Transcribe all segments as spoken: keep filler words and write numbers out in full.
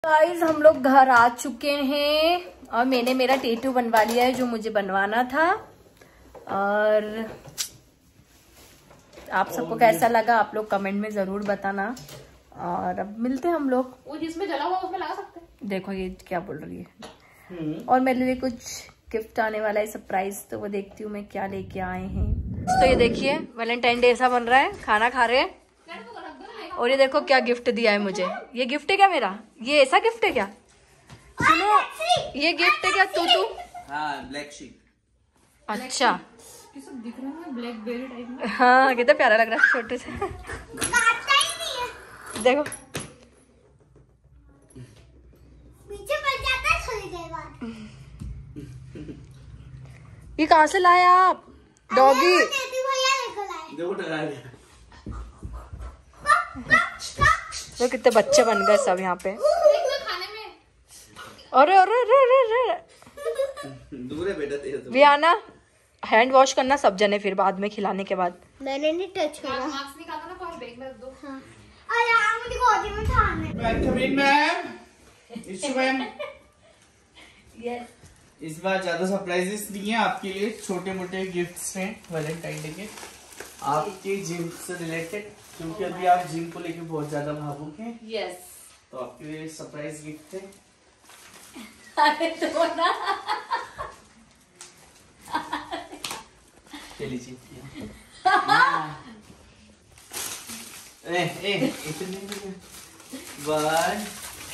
Guys हम लोग घर आ चुके हैं और मैंने मेरा टैटू बनवा लिया है जो मुझे बनवाना था। और आप सबको कैसा लगा आप लोग कमेंट में जरूर बताना। और अब मिलते हैं हम लोग। वो जिसमें जला हुआ उसमें लगा सकते हैं। देखो ये क्या बोल रही है। और मेरे लिए कुछ गिफ्ट आने वाला है सरप्राइज, तो वो देखती हूँ मैं क्या लेके आए हैं। तो ये देखिए वैलेंटाइन डे ऐसा बन रहा है, खाना खा रहे हैं। और ये देखो क्या गिफ्ट दिया है मुझे। ये गिफ्ट है क्या मेरा? ये ऐसा गिफ्ट है क्या? सुनो ये गिफ्ट है क्या? तू तू हाँ ब्लैक शीप। अच्छा दिख रहा है ब्लैकबेरी टाइप में। हाँ कितना प्यारा लग रहा है छोटे से। देखो पीछे पड़ जाता है थोड़ी देर बाद। ये कहाँ से लाए आप? डॉगी देखो टकरा गया। तो कितने बच्चे बन गए सब यहाँ पे। खाने में अरे अरे अरे अरे अरे दूर है बेटा तेरे से। वियाना हैंड वॉश करना सब जने, फिर बाद में खिलाने के बाद। मैंने नहीं टच करा। मास्क निकालना ना और बैग में रख दो। हाँ। अरे यार मुझे गोदी में उठाना है। मैम इशू मैम इस बार ज्यादा सरप्राइजेस नहीं है आपके लिए, छोटे मोटे गिफ्ट्स हैं वैलेंटाइन डे के आपके जिम से रिलेटेड, क्योंकि अभी आप जिम को लेके बहुत ज्यादा भावुक हैं। यस तो आपके लिए सरप्राइज गिफ्ट है। अरे तो ना लीजिए। ए ए इतने वन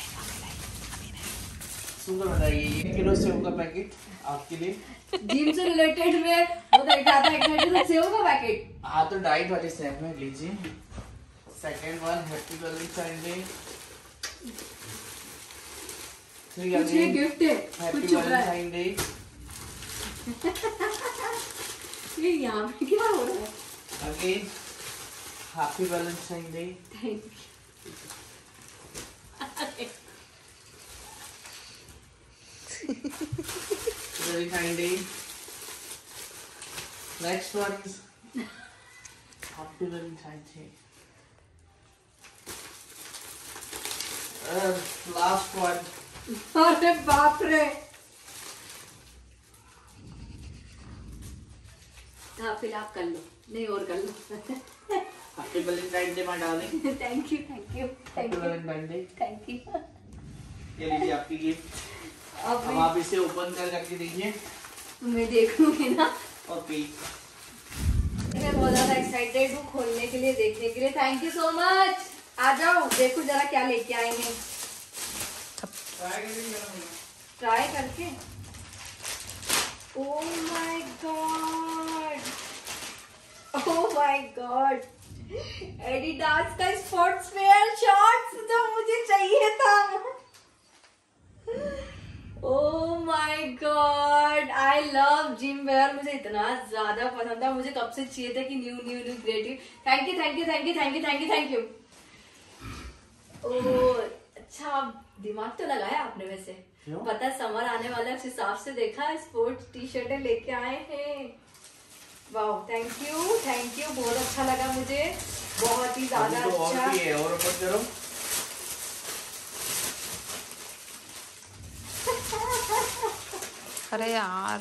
सुंदर बताइए। ये किलो सेव का पैकेट आपके लिए। जिम से रिलेटेड में वो देखा था एक सेव का पैकेट। हाँ तो डाइट वाले सेव में लीजिए। Second one happy Valentine Day. कुछ ये गिफ्ट है हैप्पी वैलेंटाइन डे। ये यहाँ पे क्या हो रहा है? Again happy Valentine Day. Thank you. Valentine Day. Next one is Happy Valentine Day. Uh, last one. अरे बाप रे। हाँ फिलहाल कर लो, नहीं और कर लो। Happy Valentine Day, my darling. Thank you thank you thank Happy you Valentine Day. Thank you. ये लीजिए आपकी गिफ्ट। अब अब आप इसे ओपन कर करके देखिए। मैं देखूंगी ना। ओके। मैं बहुत ज्यादा एक्साइटेड हूँ खोलने के लिए, देखने के लिए। Thank you so much. आ जाओ देखो जरा क्या लेके आए हैं। ट्राई करके। Oh my god, oh my god, Adidas का स्पोर्ट्स वेयर शॉर्ट्स जो मुझे चाहिए था। Oh my god, I love gym wear. मुझे इतना ज्यादा पसंद था, मुझे कब से चाहिए था कि new new new creative. Thank you thank you thank you thank you thank you thank you. Oh अच्छा दिमाग तो लगाया आपने वैसे। पता समर आने वाला है उस हिसाब से देखा स्पोर्ट्स टी शर्टें लेके आए हैं। वाह थैंक यू थैंक यू, बहुत अच्छा लगा मुझे, बहुत ही ज्यादा तो और अच्छा। भी है, और ओपन करो। अरे यार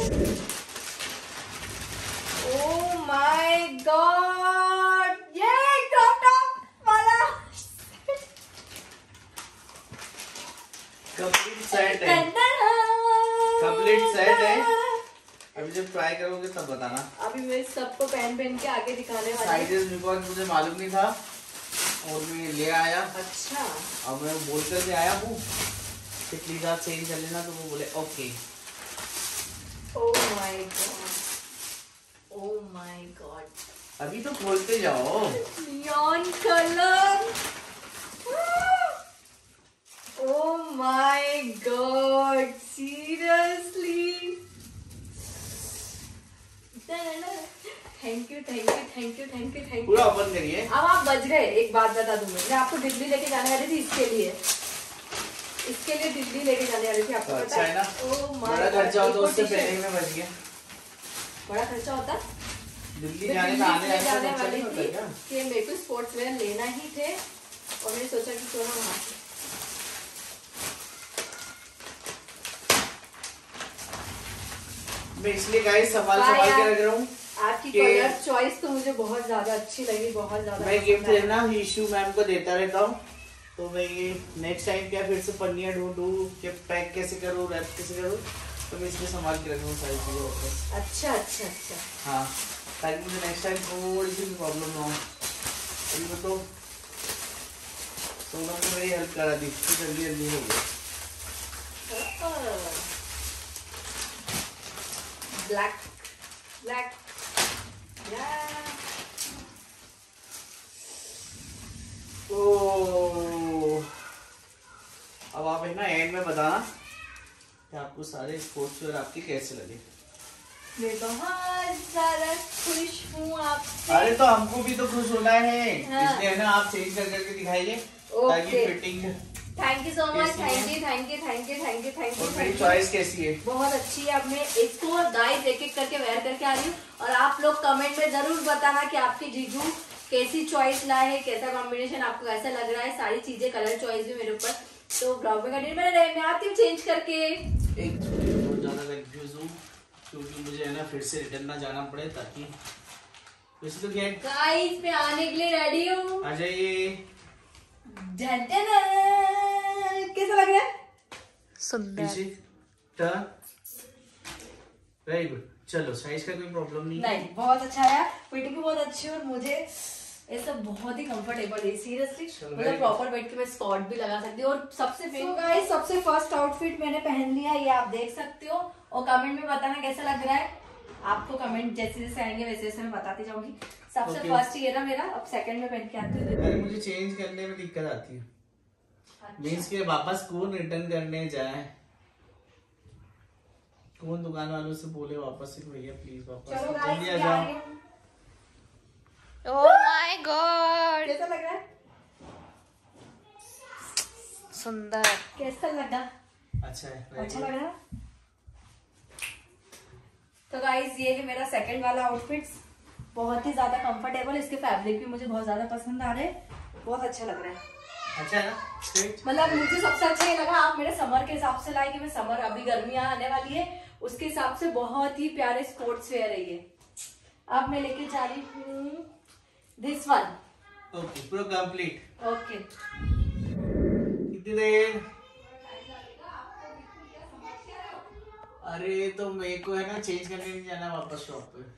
ओह माय गॉड, ये क्रॉप टॉप वाला कंप्लीट सेट है। कंप्लीट सेट है। अभी जब ट्राई करोगे तब बताना। अभी मैं सबको पहन पहन के आगे दिखाने वाली हूँ। साइजेस बिकॉज मुझे मालूम नहीं था और मैं ले आया। अच्छा अब मैं बोल कर के आया हूँ पिछली बार चेंज कर लेना, तो वो बोले okay. Oh my god, oh my god, अभी तो खोलते जाओ। Neon colour. Oh my god seriously. Thank you thank you thank you thank you thank you. पूरा ओपन करिए। अब आप बच गए। एक बात बता दूं, मैं आपको दिल्ली लेके जाने वाली थी इसके लिए, इसके लिए दिल्ली लेके जाने वाली थी। आपको तो पता अच्छा है ना, ओह माय बड़ा खर्चा हो तो उससे गॉड, पहले ही मैं बच गया। बड़ा खर्चा होता। दिल्ली मैं जाने दिल्ली का आने जाने जाने वाली का थी क्या? कि मेरे को स्पोर्ट्स वेयर लेना ही थे और मैंने सोचा कि क्यों ना वहाँ से मैं इसलिए गाइस संभाल संभाल के रख रहा हूँ। आपकी कलर चॉइस तो मुझे बहुत ज्यादा अच्छी लगी, बहुत ज्यादा। मैं गिफ्ट लेना ईशू मैम को देता रहता हूँ, तो मैं ये नेक्स्ट टाइम क्या फिर से पन्नियाँ ढूंढूं कि पैक कैसे करूँ, रैप कैसे करूँ, तो मैं इसलिए संभाल के रखूँ सारी चीजें वापस। अच्छा अच्छा अच्छा हाँ, ताकि मुझे नेक्स्ट टाइम थोड़ी सी भी प्रॉब्लम ना हो। अभी मैं तो सोनम ने मेरी हेल्प करा दी, तो जल्दी जल्दी हो गया। ब्लैक ब्लैक ओ, अब आप है ना एंड में बताना कि आपको सारे स्पोर्ट्स वेयर आपके कैसे लगे। मैं बहुत ज्यादा खुश हूँ आपसे। अरे तो हमको भी तो खुश होना है, हाँ। इसलिए है ना आप चेंज कर करके दिखाइए ताकि fitting. Thank you so much, thank you thank you thank you thank you thank you. और मेरी चॉइस कैसी है? बहुत अच्छी है। अब मैं इसको गाइस एक एक करके वेयर करके आ रही हूँ, और आप लोग कमेंट में जरूर बताना कि आपके जीजू कैसी चॉइस लाए है, कैसा कॉम्बिनेशन आपको कैसा लग रहा है। सारी चीजें कलर चॉइस भी मेरे ऊपर। तो ब्लॉग में कंटिन्यू में रहे, मैं आती हूँ चेंज करके। एक बहुत ज्यादा कंफ्यूज हूँ क्योंकि मुझे है ना फिर से रिटर्न ना जाना पड़े, ताकि वैसे तो क्या गाइस मैं आने के लिए रेडी हूँ। आ जाइए। कैसा लग रहा है? सुंदर। Very good. चलो साइज का कोई प्रॉब्लम नहीं नहीं, बहुत अच्छा है, फिटिंग भी बहुत अच्छी है, और मुझे ये सब बहुत ही कंफर्टेबल है। सीरियसली मतलब प्रॉपर बैठ के मैं स्कर्ट भी लगा सकती हूँ। और सबसे so गाइस सबसे फर्स्ट आउटफिट मैंने पहन लिया, ये आप देख सकते हो। और कमेंट में बताना कैसा लग रहा है आपको। कमेंट जैसे जैसे आएंगे वैसे वैसे मैं बताती जाऊंगी। सबसे okay. फर्स्ट ये ना मेरा, अब सेकंड में पहन के आती हूँ। अरे मुझे चेंज करने में दिक्कत आती है। अच्छा। मीन्स के वापस कौन रिटर्न करने जाए, कौन दुकान वालों से बोले वापस से भैया प्लीज वापस जल्दी आ जाओ। ओह माय गॉड, कैसा लग रहा है? सुंदर। कैसा लगा? अच्छा है, अच्छा लग रहा है। तो गाइस ये है मेरा सेकंड वाला आउटफिट, बहुत ही ज्यादा कंफर्टेबल। इसके फैब्रिक भी मुझे बहुत ज्यादा पसंद आ रहे हैं, बहुत अच्छा लग रहा है। अच्छा है ना? मतलब मुझे सबसे अच्छा ये लगा, आप मेरे समर के हिसाब से लाए कि मैं समर अभी गर्मियां आने वाली है, उसके हिसाब से बहुत ही प्यारे स्पोर्ट्स वेयर है ये। अब मैं लेके जा रही हूँ दिस वन। ओके, पूरा कंप्लीट। ओके, कितनी देर? अरे तो मेरे को है ना चेंज करने नहीं जाना वापस शॉप पे।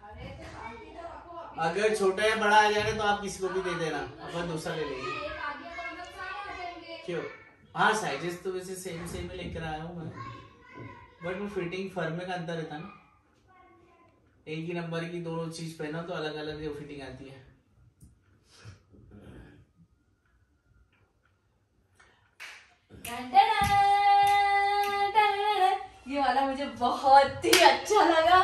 अगर छोटा या बड़ा आ जाएगा तो आप किसी को भी दे देना, अपन दूसरा ले लेंगे। क्यों? हाँ साइजेस तो वैसे सेम सेम ही लेकर आया हूँ मैं, बट वो फिटिंग फर्मे का अंतर रहता ना। एक ही नंबर की दोनों चीज पहना तो अलग अलग फिटिंग आती है। ये वाला मुझे बहुत ही अच्छा लगा।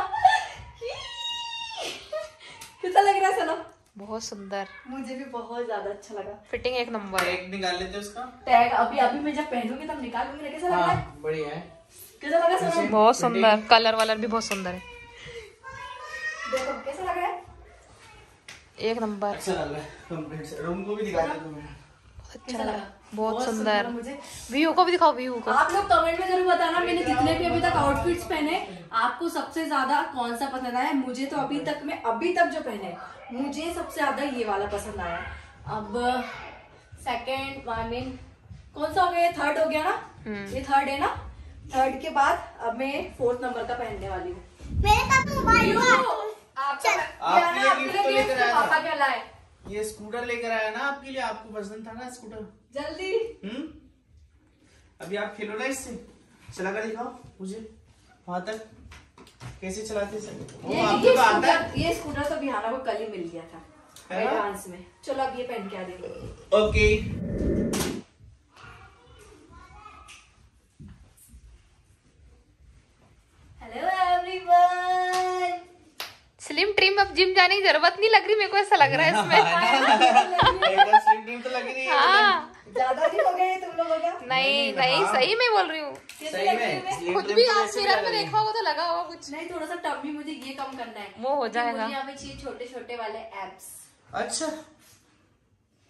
कैसा लग रहा है सनम? बहुत सुंदर। मुझे भी बहुत ज्यादा अच्छा लगा। फिटिंग एक नंबर। टैग निकाल लेते हैं उसका। टैग अभी अभी मैं जब पहनूंगी तब निकालूंगी ना। कैसा लग रहा है? बढ़िया है। कैसा लगा सनम? बहुत सुंदर, कलर वालर भी बहुत सुंदर है। देखो कैसा लग रहा है? एक नंबर। अच्छा लग रहा है। कंप्लीट रूम को भी दिखा देता हूं मैं। अच्छा लगा, बहुत सुंदर। मुझे व्यू को भी दिखाओ, व्यू को। आप लोग कमेंट में जरूर बताना मैंने जितने भी अभी तक आउटफिट्स पहने आपको सबसे ज्यादा कौन सा पसंद आया। मुझे तो अभी तक में अभी तक जो पहने मुझे सबसे ज्यादा ये वाला पसंद आया। अब सेकंड आई मीन कौन सा हो गया? थर्ड हो गया ना, ये थर्ड है ना। थर्ड के बाद अब मैं फोर्थ नंबर का पहनने वाली हूँ। मेरे पास मोबाइल पापा क्या लाए? ये स्कूटर लेकर आया ना आपके लिए, आपको पसंद था ना स्कूटर। जल्दी हम्म अभी आप खेलो ना इससे, चला कर दिखाओ मुझे वहां तक कैसे चलाते सर। ये, ये, स्कूटर, ये स्कूटर तो बिहाना को कल ही मिल गया था एडवांस में। चलो अब ये पहन के आ रही। Okay hello everyone. Slim trim, अब जिम जाने की जरूरत नहीं लग रही मेरे को, ऐसा लग रहा है इसमें। एकदम स्लिम ट्रिम तो लग रही है। हाँ ज्यादा नहीं हो गए तुम लोगों का? नहीं नहीं, सही में बोल रही हूँ। सही में खुद भी आप मिरर में देखा होगा तो लगा होगा कुछ। नहीं, थोड़ा सा टम्मी मुझे ये कम करना है, वो हो जाएगा। मुझे यहाँ पे चाहिए छोटे छोटे वाले एब्स। अच्छा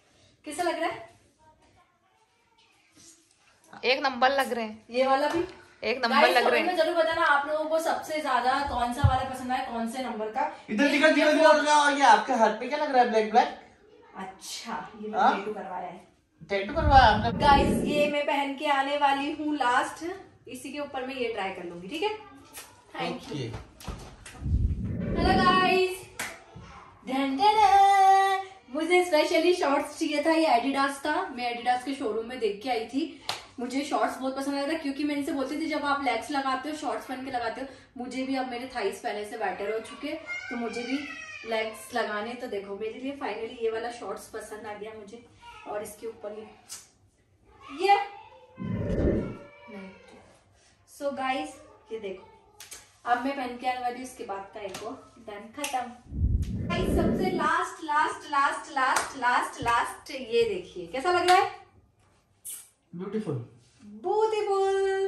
कैसा लग रहा है? एक नंबर लग रहे हैं। ये वाला भी एक नंबर लग रहे हैं। जरूर बताना आप लोगों को सबसे ज्यादा कौन सा वाला पसंद आया, कौन से नंबर का। इधर दिखा दिखा दिखा, ये आपके हाथ पे क्या लग रहा है? Black black. अच्छा, ये मैंने टैटू करवाया है। टैटू करवाया आपने? गाइस ये मैं पहन के आने वाली हूँ लास्ट, इसी के ऊपर मैं ये ट्राई कर लूंगी, ठीक है? Thank you. हेलो गाइस, मुझे स्पेशली शॉर्ट्स चाहिए था, ये एडिडास का। मैं एडिडास के शोरूम में देख के आई थी। मुझे शॉर्ट्स बहुत पसंद आया था क्योंकि मैं इनसे बोलती थी जब आप लेग्स लगाते हो शॉर्ट्स पहन के लगाते हो, मुझे भी अब मेरे थाइस पहले से बेटर हो चुके तो मुझे भी लेग्स लगाने। तो देखो मेरे लिए फाइनली ये वाला शॉर्ट्स पसंद आ गया मुझे, और इसके ऊपर ये ये सो गाइस ये देखो अब मैं पहन के आने वाली हूँ, इसके बाद का एक और डन खत्म। सबसे last last last last last last ये देखिए कैसा लग रहा है? Beautiful beautiful.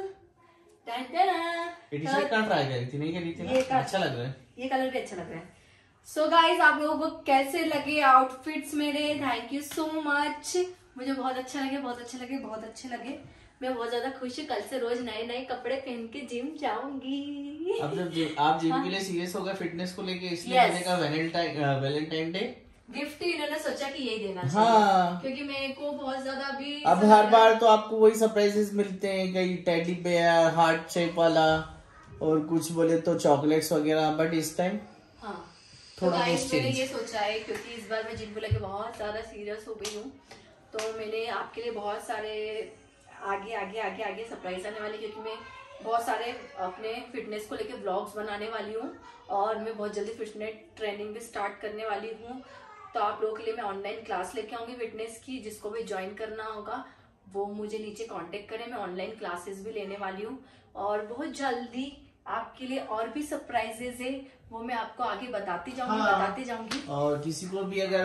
टी-शर्ट का ट्राई करी थी, नहीं करी थी ना? ये अच्छा लग रहा है, ये कलर भी अच्छा लग रहा है। सो so गाइस आप लोगों को कैसे लगे आउटफिट्स मेरे? थैंक यू सो मच, मुझे बहुत अच्छा लगे, बहुत अच्छे लगे, बहुत अच्छे लगे। मैं बहुत ज्यादा खुश हूँ, कल से रोज नए नए कपड़े पहन के जिम जाऊंगी। अब जब आप जिम हाँ? के लिए सीरियस हो गए फिटनेस को लेके, इसलिए yes. मैंने कहा वैलेंटाइन वैलेंटाइन डे गिफ्ट ही इन्होंने सोचा कि यही देना हाँ। चाहिए क्योंकि मेरे को बहुत ज्यादा अभी अब हर बार तो आपको वही सरप्राइजेस मिलते हैं, कहीं टेडी बेयर हार्ट शेप वाला और कुछ बोले तो चॉकलेट्स वगैरह, बट इस टाइम हाँ थोड़ा तो मैंने ये सोचा है क्योंकि इस बार मैं जिम को लेके बहुत ज्यादा सीरियस हो गई हूँ, तो मैंने आपके लिए बहुत सारे आगे आगे आगे आगे सरप्राइज आने वाली, क्योंकि मैं बहुत सारे अपने फिटनेस को लेके व्लॉग्स बनाने वाली हूँ और मैं बहुत जल्दी फिटनेस ट्रेनिंग भी स्टार्ट करने वाली हूँ। तो आप लोगों के लिए मैं ऑनलाइन क्लास लेके आऊंगी फिटनेस की, जिसको भी ज्वाइन करना होगा वो मुझे नीचे कांटेक्ट करें। मैं ऑनलाइन क्लासेस भी लेने वाली हूँ और बहुत जल्दी आपके लिए और भी सरप्राइजेज है, वो मैं आपको आगे बताती जाऊंगी हाँ। बताती जाऊंगी। और किसी को भी अगर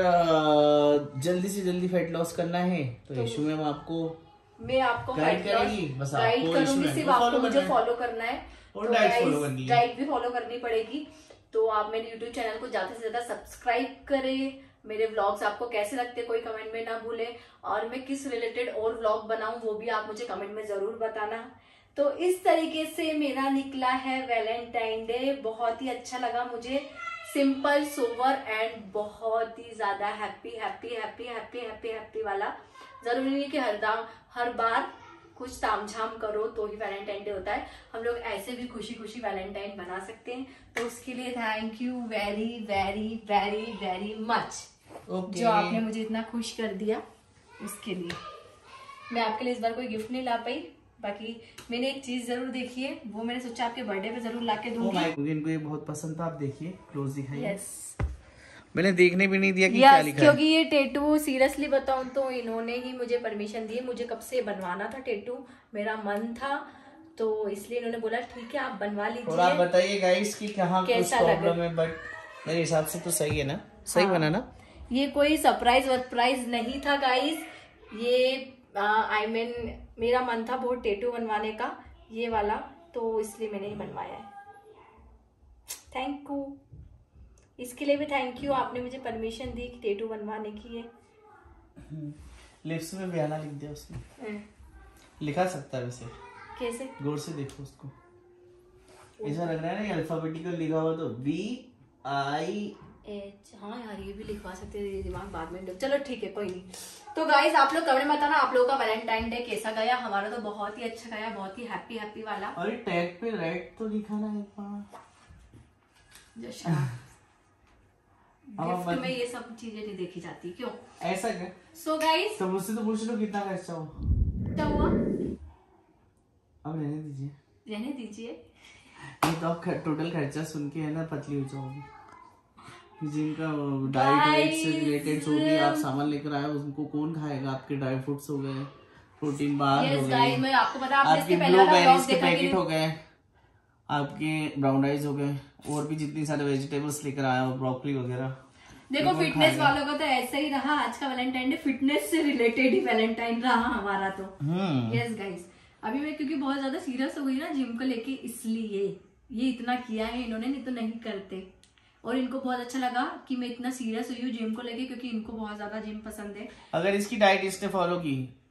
जल्दी से जल्दी फैट लॉस करना है तो, तो यशु मैम आपको मैं आपको गाइड करूंगी, गाइड करूंगी, सिर्फ आपको मुझे फॉलो करना है और डाइट भी फॉलो करनी पड़ेगी। तो आप मेरे यूट्यूब चैनल को ज्यादा से ज्यादा सब्सक्राइब करें, मेरे व्लॉग्स आपको कैसे लगते हैं कोई कमेंट में ना भूले, और मैं किस रिलेटेड और व्लॉग बनाऊं वो भी आप मुझे कमेंट में जरूर बताना। तो इस तरीके से मेरा निकला है वैलेंटाइन डे, बहुत ही अच्छा लगा मुझे, सिंपल सोवर एंड बहुत ही ज्यादा happy happy happy happy happy happy वाला। जरूरी नहीं कि हर दाम हर बार कुछ तामझाम करो तो ही वैलेंटाइन डे होता है, हम लोग ऐसे भी खुशी खुशी वैलेंटाइन बना सकते हैं। तो उसके लिए thank you very very very very much जो आपने मुझे इतना खुश कर दिया, उसके लिए। मैं आपके लिए इस बार कोई गिफ्ट नहीं ला पाई, बाकी मैंने एक चीज जरूर देखी है, वो मैंने सोचा आपके बर्थडे पे जरूर लाके दूंगी। इनको ये बहुत पसंद था, आप देखिए क्लोज दिखाइए। यस मैंने देखने भी नहीं दिया कि yes, क्या लिखा क्योंकि ये टैटू सीरियसली बताऊं तो इन्होंने ही मुझे परमिशन दी, मुझे कब से बनवाना था टैटू, मेरा मन था, तो इसलिए इन्होंने बोला ठीक है आप बनवा लीजिए। और आप बताइए गाइस कि कहाँ कुछ प्रॉब्लम है, बट मेरे हिसाब से तो सही है ना, सही हाँ, बना ना? ये कोई सरप्राइज वरप्राइज नहीं था गाइस, ये I uh, mean I mean, मेरा मन था बहुत टैटू बनवाने का ये वाला, तो इसलिए मैंने ही बनवाया है। थैंक यू, इसके लिए भी थैंक यू, आपने मुझे परमिशन दी कि टैटू बनवाने की है। लिप्स में बयाना लिख दिया उसने, लिखा सकता है वैसे कैसे? गौर से देखो उसको, ऐसा लग रहा है ना अल्फाबेटिकल लिखा हुआ, तो बी आई एच, हाँ यार ये भी लिखवा सकते हैं, दिमाग बाद में, चलो ठीक है कोई नहीं। तो गाइस आप लोग कमेंट में बताना आप लोगों का वैलेंटाइन डे कैसा गया, हमारा तो बहुत ही अच्छा गया, बहुत ही हैप्पी हैप्पी वाला। अरे टैग पे रेड तो लिखा ना एक बार, गिफ्ट में ये सब चीजें नहीं देखी जाती, क्यों ऐसा क्या? सो गाइस तो मुझसे तो पूछ लो कितना खर्चा हो, क्या हुआ? अब रहने दीजिए, रहने दीजिए, ये तो आप टोटल खर्चा सुन के है ना पतली हो जाओगी। जिनका डाइट वाइट से रिलेटेड जो भी आप सामान लेकर आए उनको कौन खाएगा? आपके ड्राई फ्रूट्स हो गए, प्रोटीन बार yes, हो गए, मैं आपको बता आपके ब्लूबेरीज के पैकेट हो गए, आपके ब्राउन राइस हो गए, और भी जितनी सारे वेजिटेबल्स लेकर आया हो, ब्रोकली वगैरह। देखो फिटनेस वालों का तो ऐसा ही रहा, आज का वैलेंटाइन डे फिटनेस से रिलेटेड ही वैलेंटाइन रहा हमारा तो। यस गाइस, अभी मैं क्योंकि बहुत ज्यादा सीरियस हो गई ना जिम को लेके, इसलिए ये इतना किया है इन्होंने, नहीं तो नहीं करते। और इनको बहुत अच्छा लगा कि मैं इतना सीरियस हुई हूँ जिम को लेके, क्योंकि इनको बहुत ज्यादा जिम पसंद है। अगर इसकी डाइट इसने फॉलो की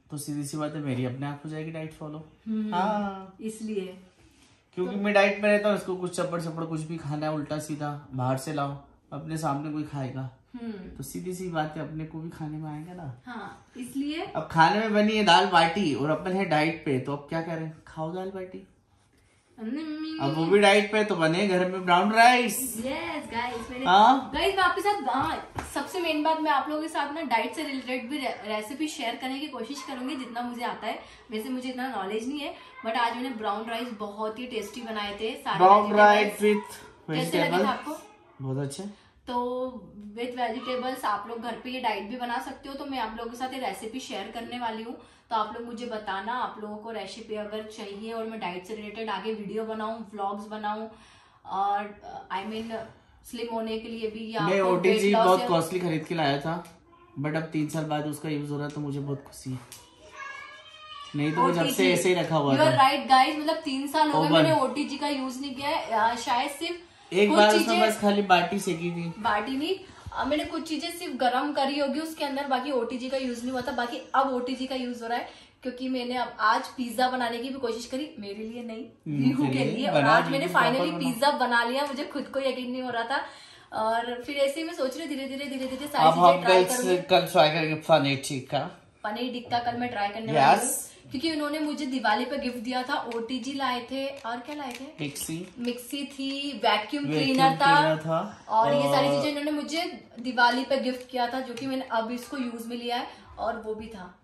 तो सीधी सी बात है मेरी अपने आप हो जाएगी डाइट फॉलो। हाँ इसलिए क्योंकि मैं डाइट पे रहता हूँ, इसको कुछ चपड़ चपड़ कुछ भी खाना है उल्टा सीधा बाहर से लाओ, अपने सामने कोई खाएगा तो सीधी सी बात है अपने को भी खाने में आएगा ना। हाँ इसलिए अब खाने में बनी है दाल बाटी और अपन है डाइट पे, तो अब क्या करें, खाओ दाल बाटी। अब वो भी डाइट पे तो बने घर में ब्राउन राइस। यस गाइस, मैंने हाँ गाइस मैं आपके साथ, हाँ सबसे मेन बात, मैं आप लोगों के साथ ना डाइट से रिलेटेड भी रेसिपी शेयर करने की कोशिश करूंगी जितना मुझे आता है। वैसे मुझे इतना नॉलेज नहीं है, बट आज मैंने ब्राउन राइस बहुत ही टेस्टी बनाए थे। ब्राउन राइस विथ कैसे लगे थे आपको? बहुत अच्छे। तो विथ वेजिटेबल्स आप लोग घर पे ये डाइट भी बना सकते हो। तो मैं आप लोगों के साथ ये रेसिपी शेयर करने वाली हूँ, तो आप लोग मुझे बताना आप लोगों को रेसिपी अगर चाहिए और मैं डाइट से रिलेटेड आगे वीडियो बनाऊं, व्लॉग्स बनाऊं, और आई मीन स्लिम होने के लिए भी। मैं ओटीजी बहुत कॉस्टली खरीद के लाया था, बट अब तीन साल बाद उसका यूज हो रहा है तो मुझे बहुत खुशी है। नहीं तो जब से ऐसे ही रखा हुआ था। राइट गाइस, मतलब तीन साल हो गए मैंने ओटीजी का यूज नहीं किया है। शायद सिर्फ एक बार उसमें बस खाली बाटी सेकी थी। बाटी नहीं, मैंने कुछ चीजें सिर्फ गरम करी होगी उसके अंदर, बाकी ओटीजी का यूज नहीं हुआ था। बाकी अब ओटीजी का यूज हो रहा है, क्योंकि मैंने अब आज पिज्जा बनाने की भी कोशिश करी, मेरे लिए नहीं, रीहू के लिए, और आज मैंने फाइनली पिज्जा बना लिया। मुझे खुद को यकीन नहीं हो रहा था, और फिर ऐसे ही मैं सोच रही धीरे धीरे धीरे धीरे सारी चीजें ट्राई करूंगी। कल ट्राई करेंगे पनीर टिक्का। पनीर टिक्का कल मैं ट्राई करने वाली हूँ, क्योंकि उन्होंने मुझे दिवाली पे गिफ्ट दिया था। ओटीजी लाए थे, और क्या लाए थे? मिक्सी मिक्सी थी, वैक्यूम क्लीनर था, था और ये सारी चीजें इन्होंने मुझे दिवाली पे गिफ्ट किया था, जो कि मैंने अब इसको यूज में लिया है। और वो भी था,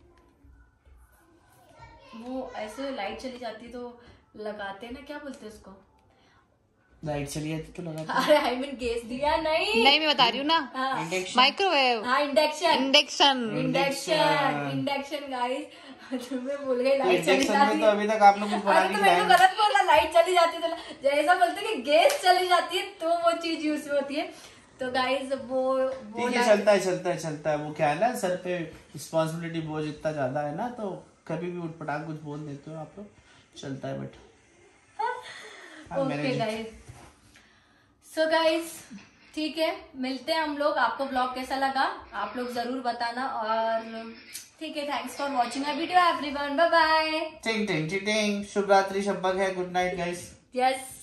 वो ऐसे लाइट चली जाती है तो लगाते हैं ना, क्या बोलते हैं उसको, लाइट चली जाती तो लगाते। अरे आई मीन गैस दिया नहीं नहीं मैं बता रही हूँ ना, माइक्रोवेव, हाँ induction induction induction induction guys, मैं भूल गई लाइट चली जाती है। तो अभी तक आप लोग कुछ बना नहीं लाए। गलत बोला, लाइट चली जाती है तो जैसा बोलते हैं कि गैस चली जाती है तो वो चीज यूज होती है। तो गाइस वो वो ठीक है, चलता है चलता है चलता है। वो क्या है ना, सर पे रिस्पॉन्सिबिलिटी बोझ इतना ज्यादा है ना, तो कभी भी उठपटांग कुछ बोल देते हो आप लोग, चलता है। But okay guys, so guys ठीक है, मिलते हैं हम लोग। आपको ब्लॉग कैसा लगा आप लोग जरूर बताना, और ठीक है, thanks for watching my video everyone, bye bye. टिंग टिंग टिंग, शुभ रात्रि, शब्बक है, गुड नाइट गाइस। यस।